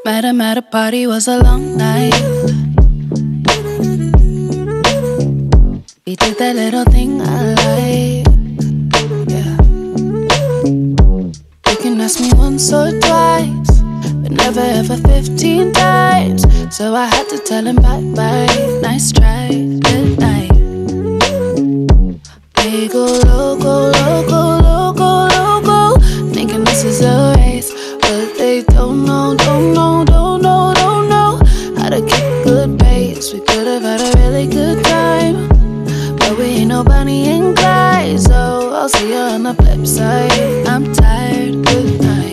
Met him at a party, was a long night. We did that little thing I like. Yeah. You can ask me once or twice, but never ever 15 times. So I had to tell him bye-bye. Nice try, good night. They go loco, loco, loco, loco, thinking this is a race, but they don't know how to keep good pace. We could have had a really good time, but we ain't no Bonnie and Clyde. So I'll see you on the flip side. I'm tired, good night.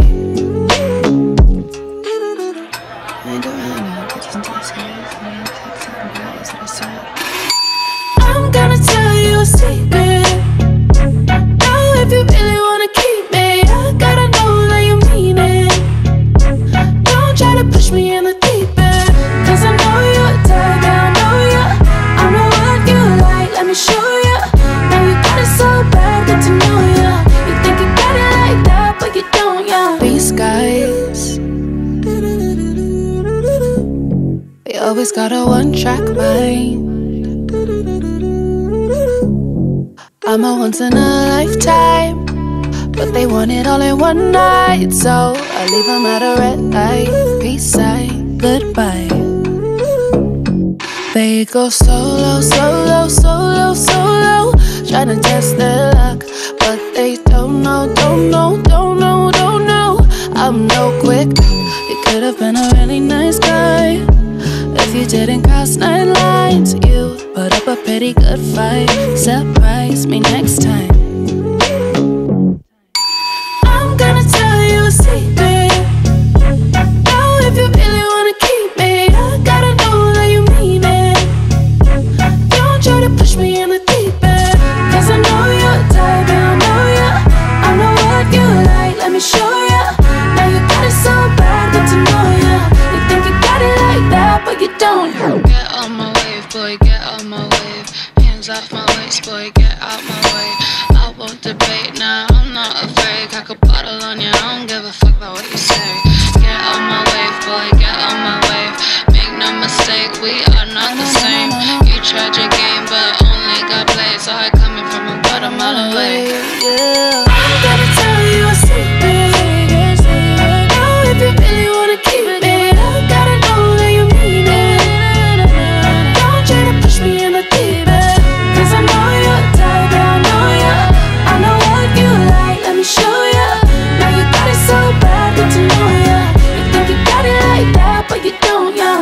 I'm gonna tell you a secret. Now if you really wanna keep me, I gotta know that you mean it. Don't try to push me in the deep end, cause I know you're a type, yeah, I know ya. I know what you like, let me show ya. Now you got it so bad, get to know ya. You think you got it like that, but you don't, yeah. These guys, they always got a one-track mind. I'm a once in a lifetime, but they want it all in one night. So I leave them at a red light. Peace sign, goodbye. They go solo, solo, solo, solo, trying to test their luck, but they don't know. I'm no quick. You could have been a really nice guy if you didn't cross 9 lines. You put up a pretty good fight. Surprise me next time. I'm gonna tell you a secret. Now if you really wanna keep me, I gotta know that you mean it. Don't try to push me in the deep end, cause I know you're a type, yeah, I know ya. I know what you like, let me show ya. Now you got it so bad, get to know ya. You think you got it like that, but you don't. Get on my wave, boy, get on my wave. Hands off my waist, boy, get out my way. I won't debate, nah, I'm not afraid. Cock a bottle on you, I don't give a fuck about what you say. Get on my wave, boy, get on my wave. Make no mistake, we are not the same. You tried your game, but only got played. So I coming from a bottom all the way. Yeah. I'm gonna tell you a secret. Now if you really wanna keep me, I gotta know that you mean it. Don't try to push me in the deep end, cause I know you're a type, yeah, I know ya. I know what you like, let me show ya. Now you got it so bad, get to know ya. You think you got it like that, but you don't, yeah.